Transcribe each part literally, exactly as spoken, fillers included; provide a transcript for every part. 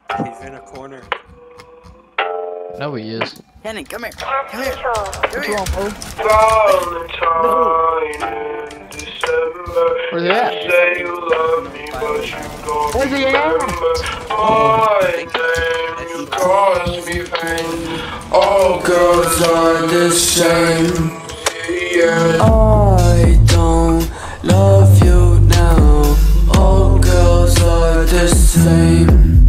He's in a corner. No, he is. Henning, come here. Come here. Come here. Valentine in December. Where's he at? You say you love me, but you don't Where's he at? remember. My name, you cause me pain. All girls are the same. Yeah. I don't love you now. All girls are the same.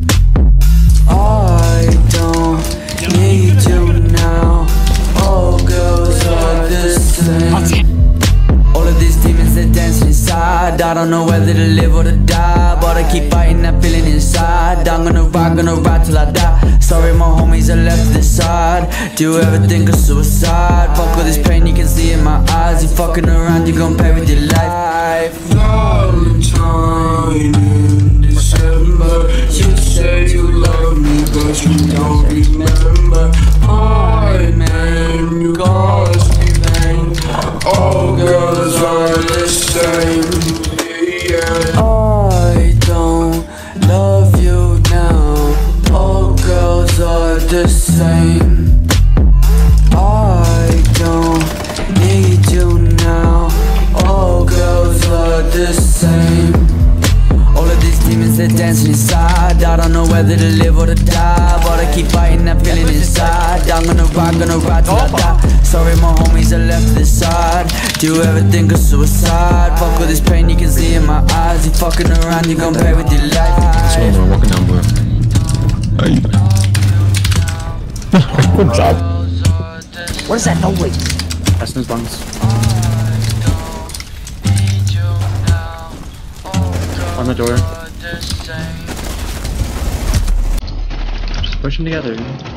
I don't need you now. All girls are the same. All of these demons, they dance inside. I don't know whether to live or to die, but I keep fighting that feeling inside. I'm gonna ride, gonna ride till I die. Sorry my homies are left to the side. Do you ever think of suicide? Fuck all this pain you can see in my eyes. You fucking around, you gon' pay with your life. Valentine in December. You say you love me, but you don't remember. My name, you cause me pain. All girls are the same. Yeah. I don't love you now. All girls are the same. I don't need you now. All girls are the same. All of these demons, they're dancing inside. I don't know whether to live or to die, but I keep fighting that feeling inside. I'm gonna ride, gonna ride till I die. Sorry my homies are left to the side. Do you ever think of suicide? Fuck all this pain you can see in my eyes. You fucking around, you gon' pay with your life. So we're walking down blue. Good job. What is that noise? That's his lungs. On the door. Just push them together.